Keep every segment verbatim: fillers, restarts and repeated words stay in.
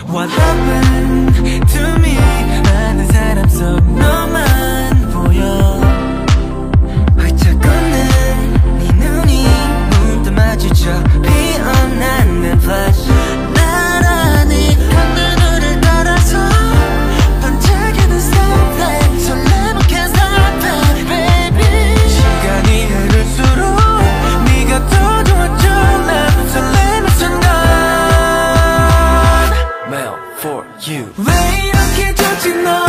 What happened to me? 많은 사람 속 너만 보여. 활짝 웃는 네 눈이 문득 마주쳐 피어나는 flash. 나란히 하늘을 따라서 반짝이는 starlight. 설레는 can't stop it, baby. 시간이 흐를수록 네가 더 좋아져. 난 설레는 순간 Mail for you. 왜 이렇게 좋지 너?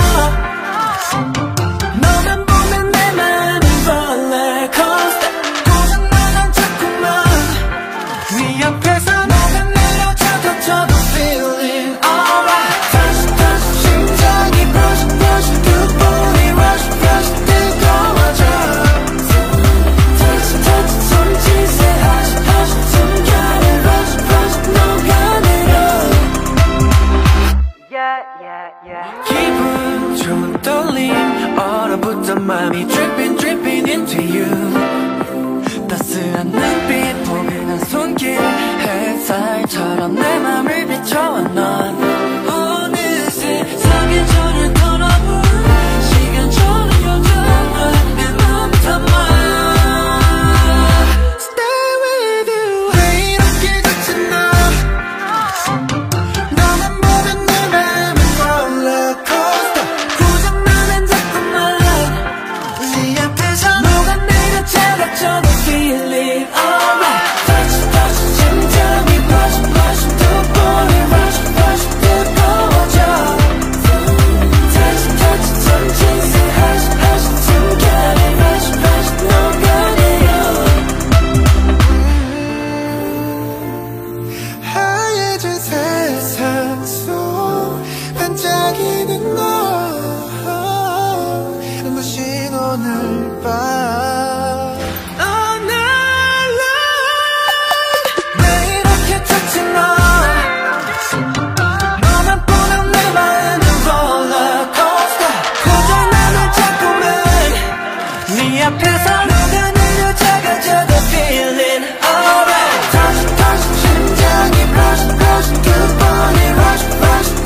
너만 보면 내 맘이 rollercoaster. 고장나면 자꾸만 네 옆에서 너가 내려쳐도 저도 feeling alright. Touch touch 심장이 rush rush 두 번이 rush rush 뜨거워져. Touch touch 손짓에 hush hush 숨겨낸 rush rush 녹아내려. Yeah yeah yeah. 기분 좋은 떨림 얼어붙던 맘이 dripping dripping into you. 따스한 눈빛 포근한 손길 햇살처럼 내 맘을 비춰와 넌 어느새 사계절을 돌아본 시간처럼 여전한 내 맘 담아 Stay with you. 왜 이렇게 좋지 너? 너만 보면 내 맘은 rollercoaster. 고장나면 자꾸만 네 앞에서 녹아내려 차가워져도 feeling alright. Touch touch 심장이 rush rush 두 번이 rush rush 뜨거워져. Touch touch 손짓에 hush hush 숨겨낸 rush rush 녹아내려. 하얘진 세상 속 반짝이는 너. 눈부신 오늘 밤 all night long. 왜 이렇게 좋지 너? 너만 보면 내 마음은 rollercoaster. 고장나면 자꾸만 네 앞에서 녹아내려 작아져도 feeling alright. Touch touch 심장이 rush rush 두 번이 rush rush